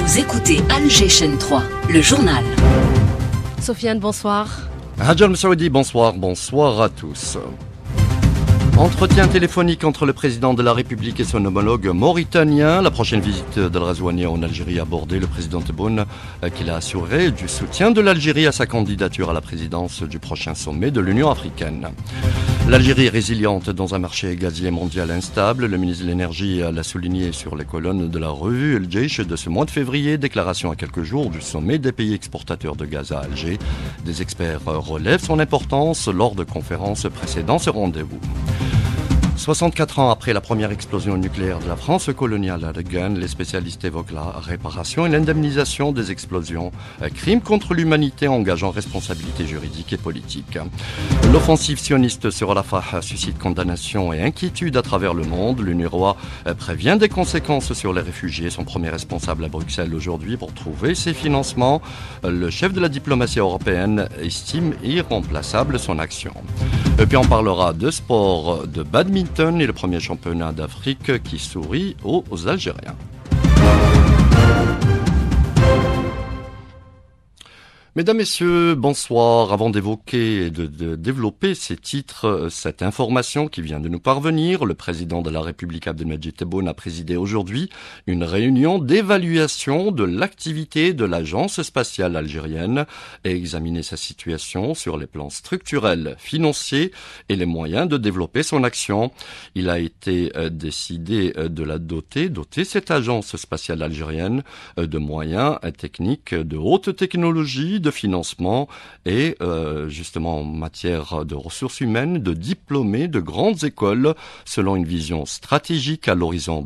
Vous écoutez Alger Chaîne 3, le journal. Sofiane, bonsoir. Hadjar Messaoudi, bonsoir à tous. Entretien téléphonique entre le président de la République et son homologue mauritanien. La prochaine visite d'Al Ghazouani en Algérie a abordé le président Tebboune qu'il a assuré du soutien de l'Algérie à sa candidature à la présidence du prochain sommet de l'Union africaine. L'Algérie est résiliente dans un marché gazier mondial instable. Le ministre de l'Énergie l'a souligné sur les colonnes de la revue El Jaish de ce mois de février. Déclaration à quelques jours du sommet des pays exportateurs de gaz à Alger. Des experts relèvent son importance lors de conférences précédant ce rendez-vous. 64 ans après la première explosion nucléaire de la France coloniale à Regan, les spécialistes évoquent la réparation et l'indemnisation des explosions, crimes contre l'humanité engageant responsabilité juridique et politique. L'offensive sioniste sur Rafah suscite condamnation et inquiétude à travers le monde. L'UNRWA prévient des conséquences sur les réfugiés. Son premier responsable à Bruxelles aujourd'hui pour trouver ses financements. Le chef de la diplomatie européenne estime irremplaçable son action. Et puis on parlera de sport, de badminton et le premier championnat d'Afrique qui sourit aux Algériens. Mesdames, Messieurs, bonsoir. Avant d'évoquer et de développer ces titres, cette information qui vient de nous parvenir, le président de la République Abdelmadjid Tebboune a présidé aujourd'hui une réunion d'évaluation de l'activité de l'Agence spatiale algérienne et examiné sa situation sur les plans structurels, financiers et les moyens de développer son action. Il a été décidé de la doter cette agence spatiale algérienne de moyens techniques de haute technologie, de financement et justement en matière de ressources humaines, de diplômés de grandes écoles selon une vision stratégique à l'horizon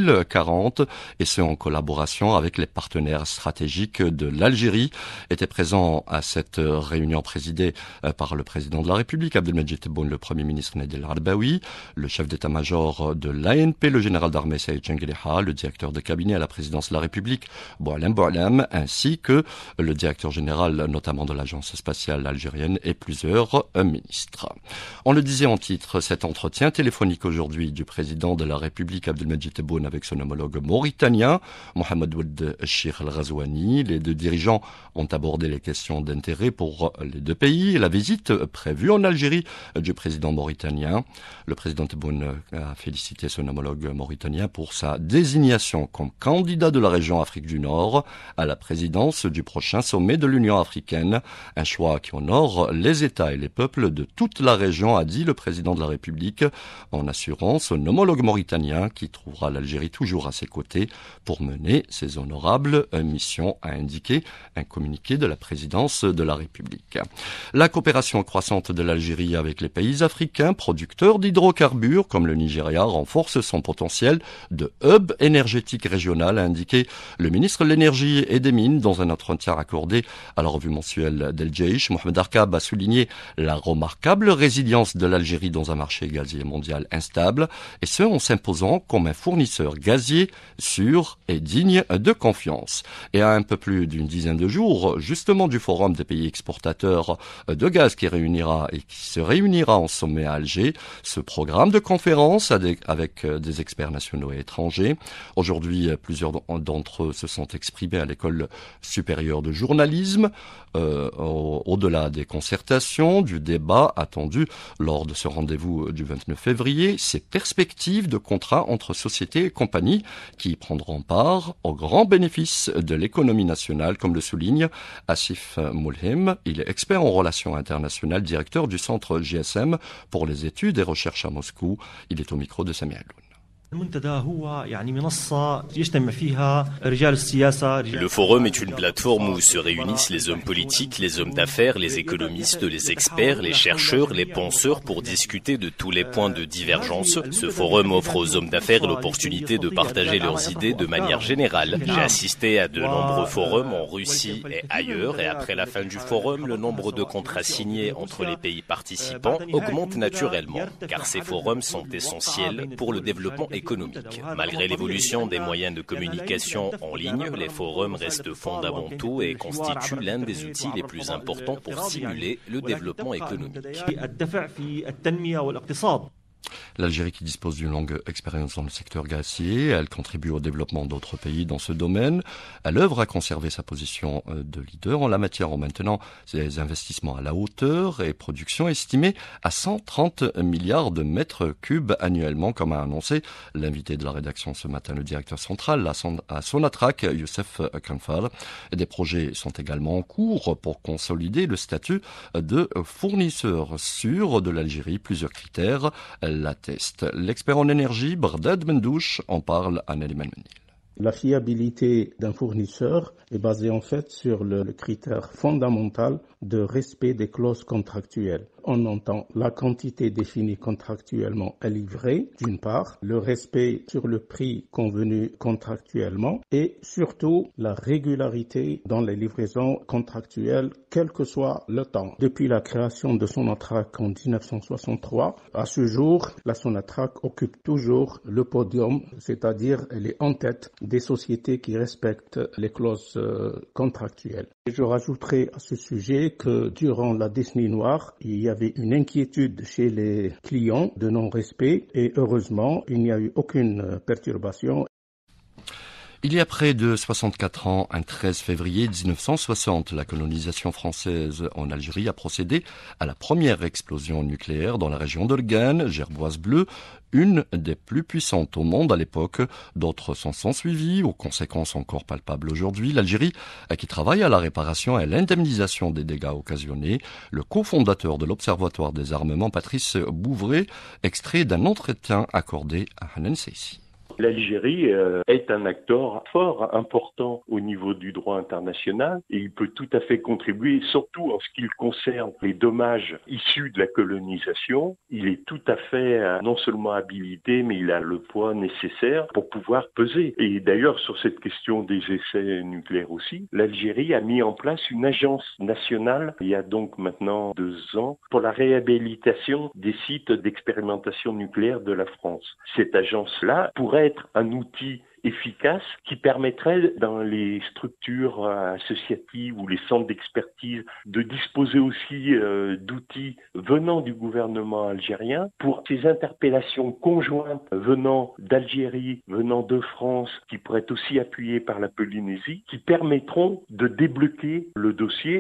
2040 et ce en collaboration avec les partenaires stratégiques de l'Algérie. Était présent à cette réunion présidée par le président de la République Abdelmadjid Tebboune, le premier ministre Naïd El Arbaoui, le chef d'état-major de l'ANP, le général d'armée Saïd Chengueleha, le directeur de cabinet à la présidence de la République Boualem Boualem, ainsi que le directeur général notamment de l'Agence spatiale algérienne et plusieurs ministres. On le disait en titre, cet entretien téléphonique aujourd'hui du président de la République Abdelmadjid Tebboune avec son homologue mauritanien, Mohamed Ould Cheikh Al Ghazouani. Les deux dirigeants ont abordé les questions d'intérêt pour les deux pays et la visite prévue en Algérie du président mauritanien. Le président Tebboune a félicité son homologue mauritanien pour sa désignation comme candidat de la région Afrique du Nord à la présidence du prochain sommet de l'Union africaine. Un choix qui honore les États et les peuples de toute la région, a dit le président de la République, en assurant son homologue mauritanien qui trouvera l'Algérie toujours à ses côtés pour mener ses honorables missions, a indiqué un communiqué de la présidence de la République. La coopération croissante de l'Algérie avec les pays africains producteurs d'hydrocarbures comme le Nigeria renforce son potentiel de hub énergétique régional, a indiqué le ministre de l'Énergie et des Mines dans un entretien accordé à la revue mensuelle d'El Jaish. Mohamed Arkab a souligné la remarquable résilience de l'Algérie dans un marché gazier mondial instable, et ce en s'imposant comme un fournisseur gazier sûr et digne de confiance. Et à un peu plus d'une dizaine de jours, justement du forum des pays exportateurs de gaz qui se réunira en sommet à Alger, ce programme de conférence avec des experts nationaux et étrangers. Aujourd'hui, plusieurs d'entre eux se sont exprimés à l'école supérieure de journalisme, au-delà des concertations, du débat attendu lors de ce rendez-vous du 29 février, ces perspectives de contrats entre sociétés et compagnies qui prendront part au grand bénéfice de l'économie nationale, comme le souligne Asif Moulhim. Il est expert en relations internationales, directeur du centre GSM pour les études et recherches à Moscou. Il est au micro de Samir Alloun. Le forum est une plateforme où se réunissent les hommes politiques, les hommes d'affaires, les économistes, les experts, les chercheurs, les penseurs pour discuter de tous les points de divergence. Ce forum offre aux hommes d'affaires l'opportunité de partager leurs idées de manière générale. J'ai assisté à de nombreux forums en Russie et ailleurs, et après la fin du forum, le nombre de contrats signés entre les pays participants augmente naturellement, car ces forums sont essentiels pour le développement économique. Malgré l'évolution des moyens de communication en ligne, les forums restent fondamentaux et constituent l'un des outils les plus importants pour stimuler le développement économique. L'Algérie qui dispose d'une longue expérience dans le secteur gazier, elle contribue au développement d'autres pays dans ce domaine. Elle œuvre à conserver sa position de leader en la matière en maintenant ses investissements à la hauteur et production estimée à 130 milliards de mètres cubes annuellement, comme a annoncé l'invité de la rédaction ce matin, le directeur central à Sonatrach, Youssef Kanfar. Des projets sont également en cours pour consolider le statut de fournisseur sûr de l'Algérie. Plusieurs critères l'atteste. L'expert en énergie, Bardad Mendouche, en parle à Nelly Malmenil. La fiabilité d'un fournisseur est basée en fait sur le critère fondamental de respect des clauses contractuelles. On entend la quantité définie contractuellement à livrer, d'une part, le respect sur le prix convenu contractuellement et surtout la régularité dans les livraisons contractuelles, quel que soit le temps. Depuis la création de Sonatrach en 1963, à ce jour, la Sonatrach occupe toujours le podium, c'est-à-dire elle est en tête des sociétés qui respectent les clauses contractuelles. Et je rajouterai à ce sujet que durant la décennie noire, il y avait une inquiétude chez les clients de non-respect et heureusement, il n'y a eu aucune perturbation. Il y a près de 64 ans, un 13 février 1960, la colonisation française en Algérie a procédé à la première explosion nucléaire dans la région d'Organe, Gerboise Bleue, une des plus puissantes au monde à l'époque. D'autres s'en sont suivis, aux conséquences encore palpables aujourd'hui. L'Algérie, qui travaille à la réparation et à l'indemnisation des dégâts occasionnés. Le cofondateur de l'Observatoire des armements, Patrice Bouvray, extrait d'un entretien accordé à Hanan Seissi. L'Algérie est un acteur fort, important au niveau du droit international et il peut tout à fait contribuer, surtout en ce qui concerne les dommages issus de la colonisation. Il est tout à fait non seulement habilité, mais il a le poids nécessaire pour pouvoir peser. Et d'ailleurs, sur cette question des essais nucléaires aussi, l'Algérie a mis en place une agence nationale, il y a donc maintenant 2 ans, pour la réhabilitation des sites d'expérimentation nucléaire de la France. Cette agence-là pourrait être un outil efficace qui permettrait dans les structures associatives ou les centres d'expertise de disposer aussi d'outils venant du gouvernement algérien pour ces interpellations conjointes venant d'Algérie, venant de France, qui pourraient être aussi appuyées par la Polynésie, qui permettront de débloquer le dossier.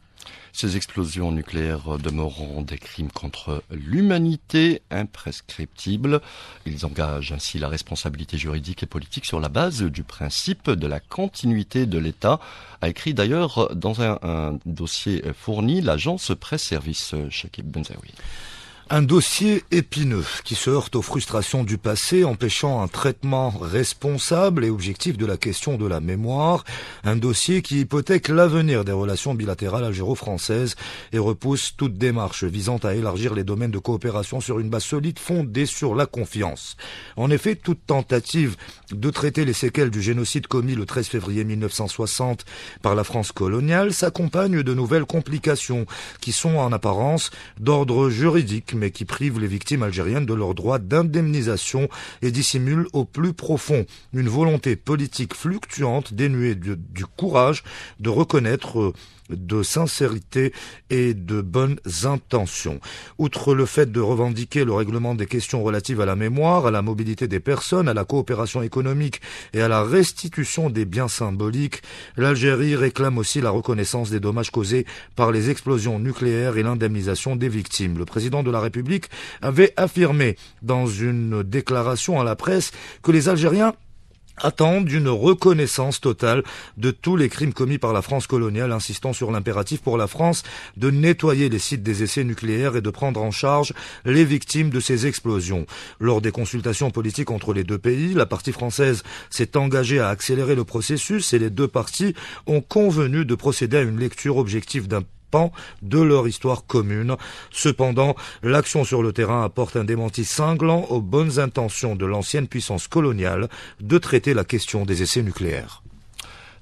Ces explosions nucléaires demeureront des crimes contre l'humanité imprescriptibles. Ils engagent ainsi la responsabilité juridique et politique sur la base du principe de la continuité de l'État, a écrit d'ailleurs dans un dossier fourni l'agence Presse Service Chakib Benzaoui. Un dossier épineux qui se heurte aux frustrations du passé, empêchant un traitement responsable et objectif de la question de la mémoire. Un dossier qui hypothèque l'avenir des relations bilatérales algéro-françaises et repousse toute démarche visant à élargir les domaines de coopération sur une base solide fondée sur la confiance. En effet, toute tentative de traiter les séquelles du génocide commis le 13 février 1960 par la France coloniale s'accompagne de nouvelles complications qui sont en apparence d'ordre juridique, mais qui privent les victimes algériennes de leur droit d'indemnisation et dissimulent au plus profond une volonté politique fluctuante dénuée du courage de reconnaître de sincérité et de bonnes intentions. Outre le fait de revendiquer le règlement des questions relatives à la mémoire, à la mobilité des personnes, à la coopération économique et à la restitution des biens symboliques, l'Algérie réclame aussi la reconnaissance des dommages causés par les explosions nucléaires et l'indemnisation des victimes. Le président de la République avait affirmé dans une déclaration à la presse que les Algériens attendent une reconnaissance totale de tous les crimes commis par la France coloniale, insistant sur l'impératif pour la France de nettoyer les sites des essais nucléaires et de prendre en charge les victimes de ces explosions. Lors des consultations politiques entre les deux pays, la partie française s'est engagée à accélérer le processus et les deux parties ont convenu de procéder à une lecture objective d'un pan de leur histoire commune. Cependant, l'action sur le terrain apporte un démenti cinglant aux bonnes intentions de l'ancienne puissance coloniale de traiter la question des essais nucléaires.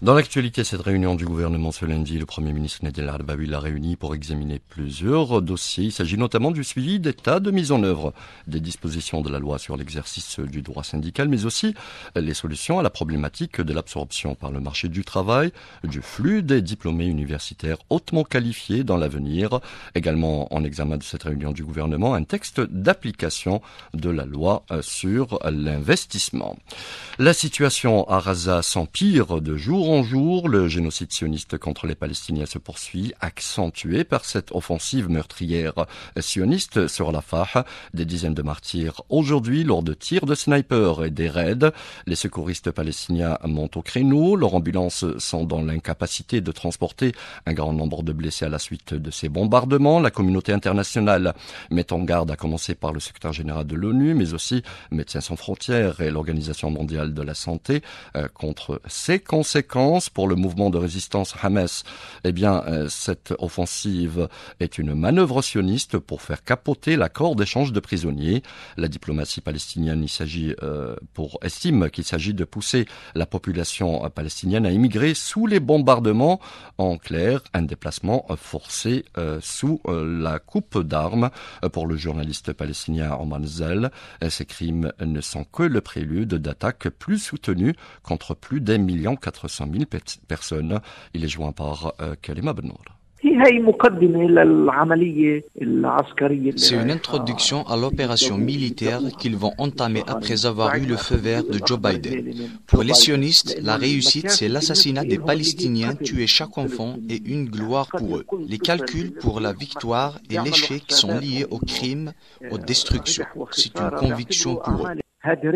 Dans l'actualité, cette réunion du gouvernement ce lundi, le Premier ministre Nadel Arbaoui l'a réuni pour examiner plusieurs dossiers. Il s'agit notamment du suivi d'état de mise en œuvre des dispositions de la loi sur l'exercice du droit syndical, mais aussi les solutions à la problématique de l'absorption par le marché du travail, du flux des diplômés universitaires hautement qualifiés dans l'avenir. Également en examen de cette réunion du gouvernement, un texte d'application de la loi sur l'investissement. La situation à Gaza s'empire de jour en jour. Le génocide sioniste contre les Palestiniens se poursuit, accentué par cette offensive meurtrière sioniste sur Rafah. Des dizaines de martyrs aujourd'hui lors de tirs de snipers et des raids. Les secouristes palestiniens montent au créneau. Leurs ambulances sont dans l'incapacité de transporter un grand nombre de blessés à la suite de ces bombardements. La communauté internationale met en garde, à commencer par le secrétaire général de l'ONU, mais aussi Médecins sans frontières et l'Organisation mondiale de la santé, contre ces conséquences pour le mouvement de résistance Hamas. Eh bien, cette offensive est une manœuvre sioniste pour faire capoter l'accord d'échange de prisonniers. La diplomatie palestinienne estime qu'il s'agit de pousser la population palestinienne à immigrer sous les bombardements. En clair, un déplacement forcé sous la coupe d'armes. Pour le journaliste palestinien Omar Zal, ces crimes ne sont que le prélude d'attaques plus soutenues contre plus d'1,4 million personnes. Il est joint par Kalima Benour. C'est une introduction à l'opération militaire qu'ils vont entamer après avoir eu le feu vert de Joe Biden. Pour les sionistes, la réussite, c'est l'assassinat des Palestiniens, tuer chaque enfant et une gloire pour eux. Les calculs pour la victoire et l'échec sont liés aux crimes, aux destructions. C'est une conviction pour eux.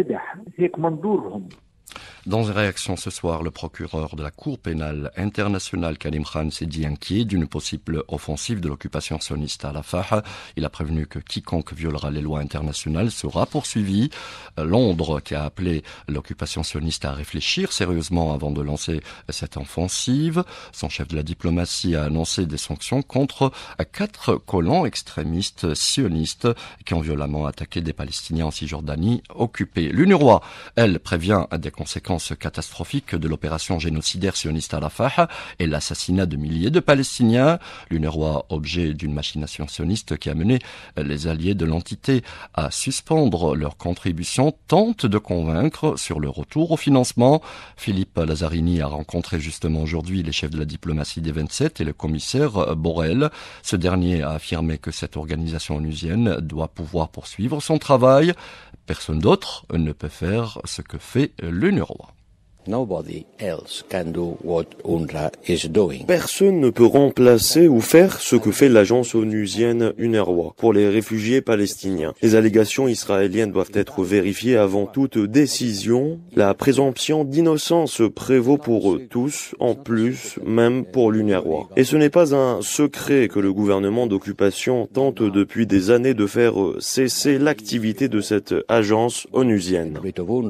Dans une réaction ce soir, le procureur de la Cour pénale internationale, Karim Khan, s'est dit inquiet d'une possible offensive de l'occupation sioniste à Rafah. Il a prévenu que quiconque violera les lois internationales sera poursuivi. Londres, qui a appelé l'occupation sioniste à réfléchir sérieusement avant de lancer cette offensive. Son chef de la diplomatie a annoncé des sanctions contre 4 colons extrémistes sionistes qui ont violemment attaqué des Palestiniens en Cisjordanie occupée. L'UNRWA, elle, prévient des conséquences catastrophiques de l'opération génocidaire sioniste à Rafah et l'assassinat de milliers de Palestiniens. L'UNRWA, objet d'une machination sioniste qui a mené les alliés de l'entité à suspendre leur contribution, tente de convaincre sur le retour au financement. Philippe Lazzarini a rencontré justement aujourd'hui les chefs de la diplomatie des 27 et le commissaire Borrell. Ce dernier a affirmé que cette organisation onusienne doit pouvoir poursuivre son travail. Personne d'autre ne peut faire ce que fait l'UNRWA. Personne ne peut remplacer ou faire ce que fait l'agence onusienne UNRWA pour les réfugiés palestiniens. Les allégations israéliennes doivent être vérifiées avant toute décision. La présomption d'innocence prévaut pour tous, en plus, même pour l'UNRWA. Et ce n'est pas un secret que le gouvernement d'occupation tente depuis des années de faire cesser l'activité de cette agence onusienne.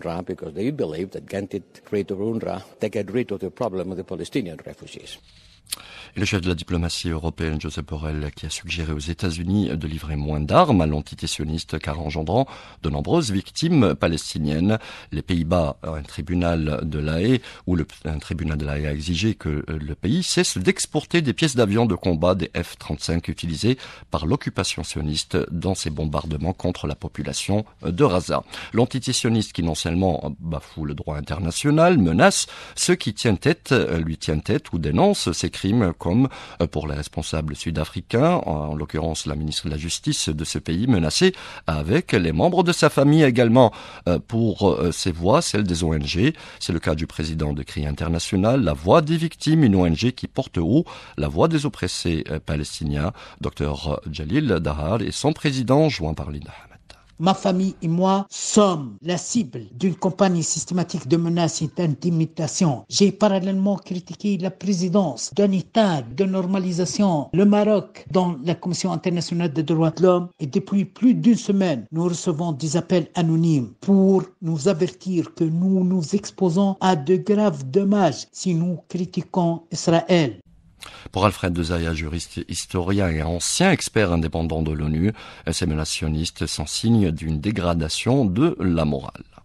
Et le chef de la diplomatie européenne, Josep Borrell, qui a suggéré aux États-Unis de livrer moins d'armes à l'entité sioniste car engendrant de nombreuses victimes palestiniennes. Les Pays-Bas, un tribunal de La Haye a exigé que le pays cesse d'exporter des pièces d'avions de combat des F-35 utilisées par l'occupation sioniste dans ses bombardements contre la population de Gaza. L'entité sioniste qui non seulement bafoue le droit international, menace ceux qui lui tiennent tête ou dénoncent ces crimes, comme pour les responsables sud-africains, en l'occurrence la ministre de la Justice de ce pays, menacée avec les membres de sa famille également pour ses voix, celles des ONG. C'est le cas du président de CRI International, la voix des victimes, une ONG qui porte haut la voix des oppressés palestiniens. Dr Jalil Dahar et son président, joint par Linda. Ma famille et moi sommes la cible d'une campagne systématique de menaces et d'intimidation. J'ai parallèlement critiqué la présidence d'un État de normalisation, le Maroc, dans la Commission internationale des droits de l'homme. Et depuis plus d'une semaine, nous recevons des appels anonymes pour nous avertir que nous nous exposons à de graves dommages si nous critiquons Israël. Pour Alfred de Zaya, juriste, historien et ancien expert indépendant de l'ONU, ces menaces sionistes sont signe d'une dégradation de la morale.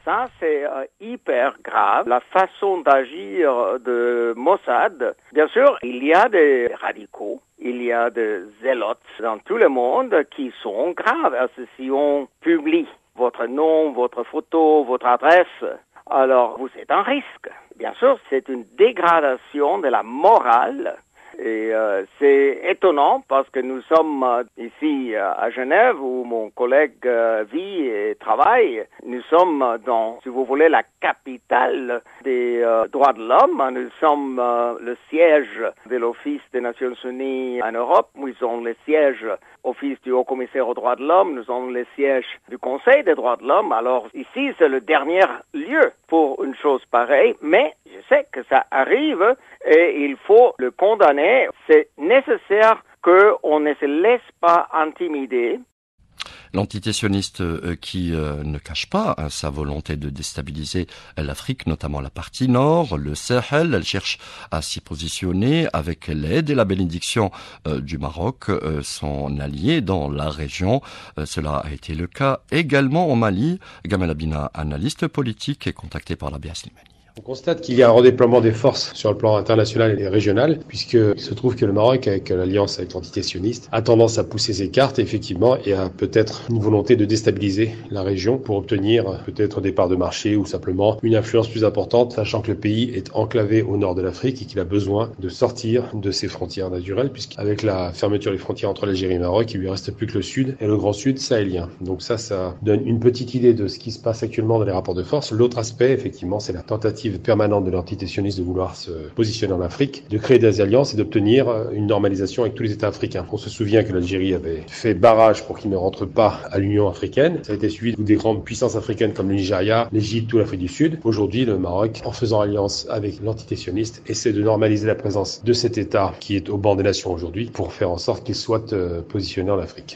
Ça, c'est hyper grave. La façon d'agir de Mossad, bien sûr, il y a des radicaux, il y a des zélotes dans tout le monde qui sont graves. Si on publie votre nom, votre photo, votre adresse, alors vous êtes en risque. Bien sûr, c'est une dégradation de la morale. Et c'est étonnant parce que nous sommes ici à Genève où mon collègue vit et travaille. Nous sommes dans, si vous voulez, la capitale des droits de l'homme. Nous sommes le siège de l'Office des Nations Unies en Europe. Nous sommes le siège Office du Haut-Commissaire aux droits de l'homme. Nous sommes le siège du Conseil des droits de l'homme. Alors ici, c'est le dernier lieu pour une chose pareille. Mais je sais que ça arrive et il faut le condamner. C'est nécessaire qu'on ne se laisse pas intimider. L'antité-sioniste qui ne cache pas sa volonté de déstabiliser l'Afrique, notamment la partie nord, le Sahel. Elle cherche à s'y positionner avec l'aide et la bénédiction du Maroc, son allié dans la région. Cela a été le cas également au Mali. Gamal Abina, analyste politique, est contacté par la BA Slimani. On constate qu'il y a un redéploiement des forces sur le plan international et régional, puisqu'il se trouve que le Maroc, avec l'alliance avec l'entité sioniste, a tendance à pousser ses cartes, effectivement, et a peut-être une volonté de déstabiliser la région pour obtenir peut-être des parts de marché ou simplement une influence plus importante, sachant que le pays est enclavé au nord de l'Afrique et qu'il a besoin de sortir de ses frontières naturelles, puisqu'avec la fermeture des frontières entre l'Algérie et le Maroc, il lui reste plus que le sud et le grand sud sahélien. Donc ça donne une petite idée de ce qui se passe actuellement dans les rapports de force. L'autre aspect, effectivement, c'est la tentative permanente de l'entité sioniste de vouloir se positionner en Afrique, de créer des alliances et d'obtenir une normalisation avec tous les États africains. On se souvient que l'Algérie avait fait barrage pour qu'il ne rentre pas à l'Union africaine. Ça a été suivi des grandes puissances africaines comme le Nigeria, l'Égypte ou l'Afrique du Sud. Aujourd'hui, le Maroc, en faisant alliance avec l'entité sioniste, essaie de normaliser la présence de cet État qui est au banc des nations aujourd'hui pour faire en sorte qu'il soit positionné en Afrique.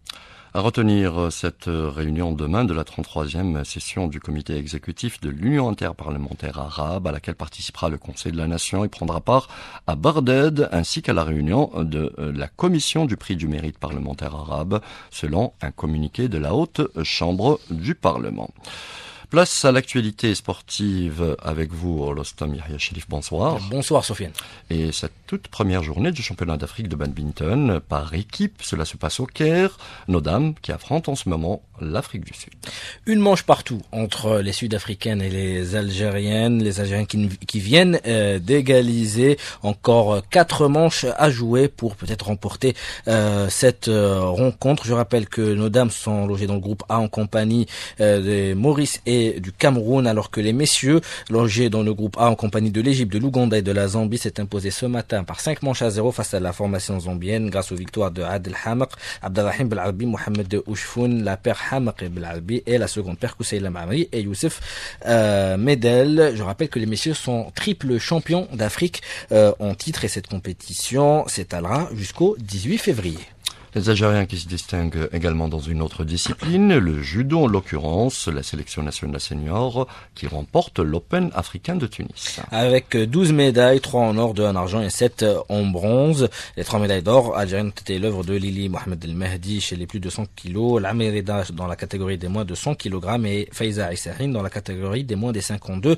À retenir cette réunion demain de la 33e session du comité exécutif de l'Union interparlementaire arabe à laquelle participera le Conseil de la Nation et prendra part à Barded ainsi qu'à la réunion de la commission du prix du mérite parlementaire arabe selon un communiqué de la Haute Chambre du Parlement. Place à l'actualité sportive avec vous, Rostam Yahya Cherif, bonsoir. Bonsoir, Sofiane. Et cette toute première journée du championnat d'Afrique de badminton par équipe, cela se passe au Caire, nos dames qui affrontent en ce moment l'Afrique du Sud. Une manche partout entre les Sud-Africaines et les Algériennes qui viennent d'égaliser. Encore 4 manches à jouer pour peut-être remporter cette rencontre. Je rappelle que nos dames sont logées dans le groupe A en compagnie de Maurice et du Cameroun, alors que les messieurs, logés dans le groupe A en compagnie de l'Égypte, de l'Ouganda et de la Zambie, s'est imposé ce matin par 5-0 face à la formation zambienne grâce aux victoires de Adel Hamaq, Abdelrahim Belalbi, Mohamed Oujfoun, la paire Hamaq et Belalbi et la seconde paire Kousseila Mamri et Youssef Medel. Je rappelle que les messieurs sont triple champions d'Afrique en titre et cette compétition s'étalera jusqu'au 18 février. Les Algériens qui se distinguent également dans une autre discipline, le judo en l'occurrence, la sélection nationale senior qui remporte l'Open africain de Tunis. Avec 12 médailles, 3 en or, 2 en argent et 7 en bronze. Les 3 médailles d'or algériennes ont été l'œuvre de Lili Mohamed El Mahdi chez les plus de 100 kilos, Lamerida dans la catégorie des moins de 100 kg et Faiza Issahin dans la catégorie des moins des 52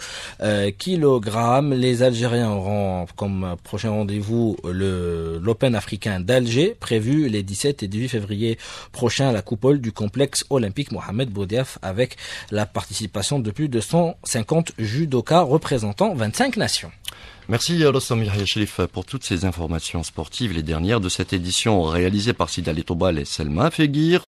kg. Les Algériens auront comme prochain rendez-vous l'Open africain d'Alger, prévu les 17 et 18 février prochain à la coupole du complexe olympique Mohamed Boudiaf avec la participation de plus de 150 judokas représentant 25 nations. Merci à Rostam Yahya Cherif pour toutes ces informations sportives, les dernières de cette édition réalisée par Sidal Etobal et Selma Feguir.